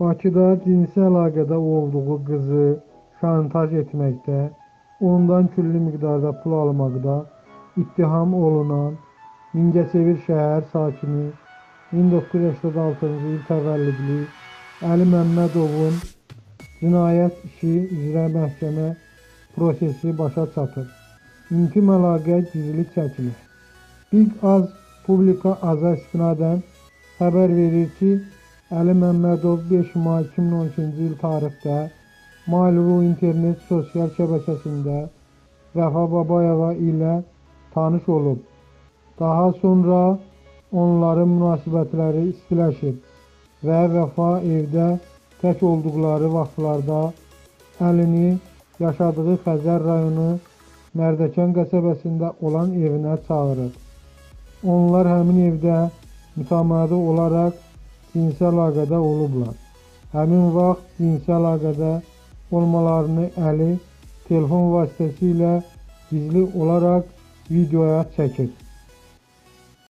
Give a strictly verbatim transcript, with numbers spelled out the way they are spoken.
Bakıda cinsi əlaqədə olduğu qızı şantaj etməkdə, ondan külli miqdarda pul almaqda ittiham olunan Mingəçevir şəhər sakini min doqquz yüz səksən altıncı il təvəllüdlü Əli Məmmədovun cinayət işi üzrə məhkəmə prosesi başa çatır. İntim əlaqə gizli çəkilir. Big Az Publika Aza istinadən xəbər verir ki, Əli Məmmədov beş may iki min on ikinci il tarixdə Mail.ru internet sosial şəbəkəsində Vəfa Babayeva ilə tanış olub. Daha sonra onların münasibətləri istiləşib və Vəfa evdə tək olduqları vaxtlarda Əlini yaşadığı Xəzər rayonu Mərdəkan qəsəbəsində olan evinə çağırır. Onlar həmin evdə mütəmadi olaraq cinsi əlaqədə olublar. Həmin vaxt cinsi əlaqədə olmalarını Əli telefon vasitəsilə gizli olaraq videoya çəkir.